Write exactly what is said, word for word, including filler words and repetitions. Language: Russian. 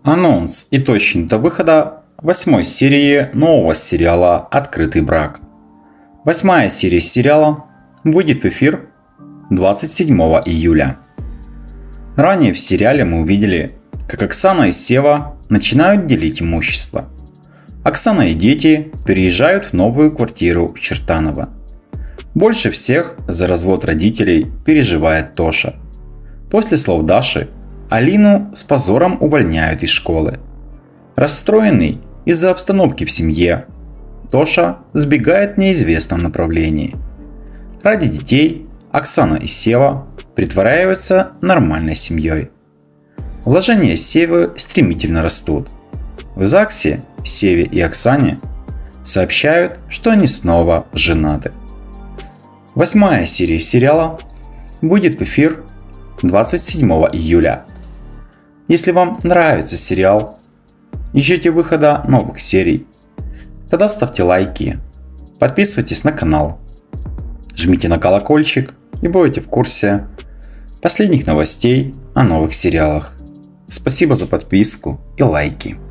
Анонс и точный до выхода восьмой серии нового сериала «Открытый брак». Восьмая серия сериала выйдет в эфир двадцать седьмого июля. Ранее в сериале мы увидели, как Оксана и Сева начинают делить имущество. Оксана и дети переезжают в новую квартиру в Чертаново. Больше всех за развод родителей переживает Тоша. После слов Даши, Алину с позором увольняют из школы. Расстроенный из-за обстановки в семье, Тоша сбегает в неизвестном направлении. Ради детей Оксана и Сева притворяются нормальной семьей. Вложения Севы стремительно растут. В ЗАГСе Севе и Оксане сообщают, что они снова женаты. Восьмая серия сериала выйдет в эфир двадцать седьмого июля. Если вам нравится сериал и ждете выхода новых серий, тогда ставьте лайки, подписывайтесь на канал, жмите на колокольчик и будете в курсе последних новостей о новых сериалах. Спасибо за подписку и лайки.